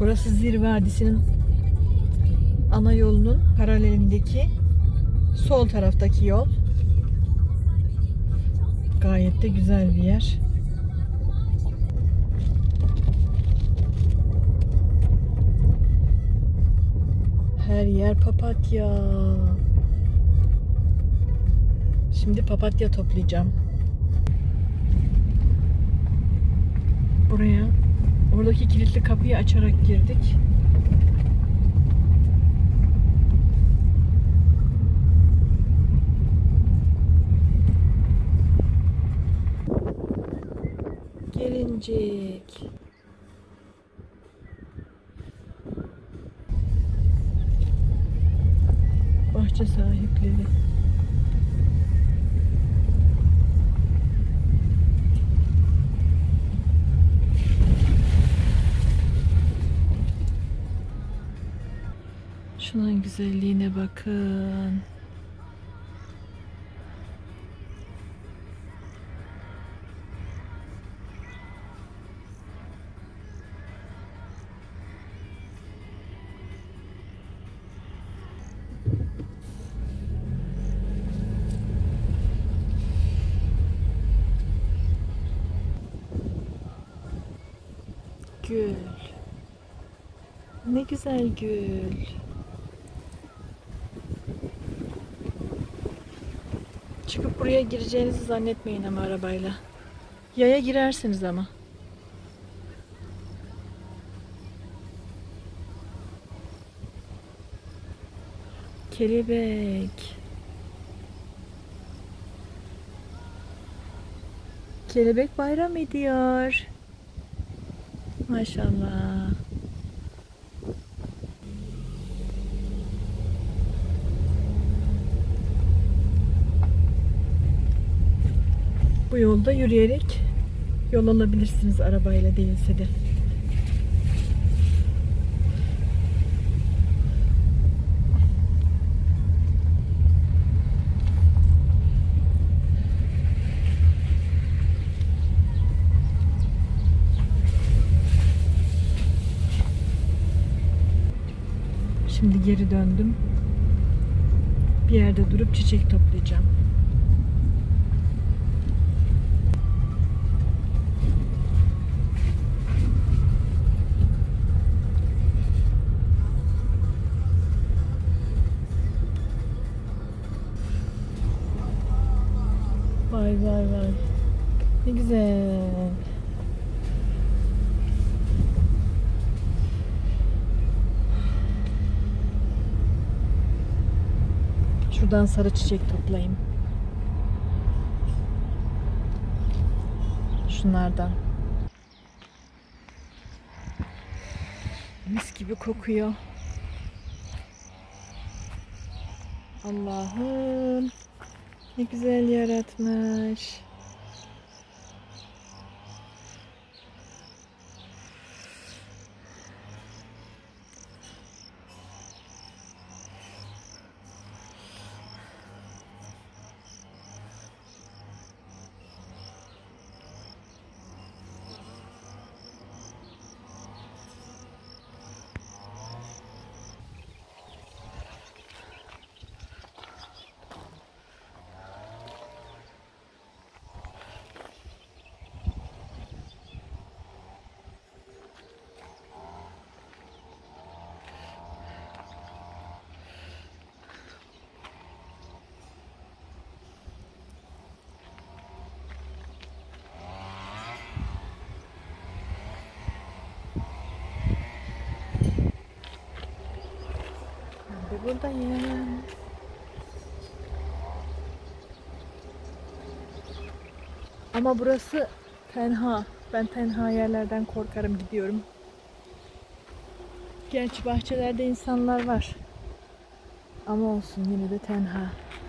Burası Zir Vadisi'nin ana yolunun paralelindeki sol taraftaki yol. Gayet de güzel bir yer. Her yer papatya. Şimdi papatya toplayacağım. Buraya, oradaki kilitli kapıyı açarak girdik. Gelincik. Bahçe sahipleri. Şunun güzelliğine bakın. Gül. Ne güzel gül. Çıkıp buraya gireceğinizi zannetmeyin ama arabayla. Yaya girersiniz ama. Kelebek. Kelebek bayram ediyor. Maşallah. Bu yolda yürüyerek yol alabilirsiniz arabayla değilse de. Şimdi geri döndüm. Bir yerde durup çiçek toplayacağım. Vay vay vay. Ne güzel. Şuradan sarı çiçek toplayayım. Şunlardan. Mis gibi kokuyor. Allah'ım. Ne güzel yaratmış. Buradayım. Ama burası tenha. Ben tenha yerlerden korkarım, gidiyorum. Gerçi bahçelerde insanlar var. Ama olsun, yine de tenha.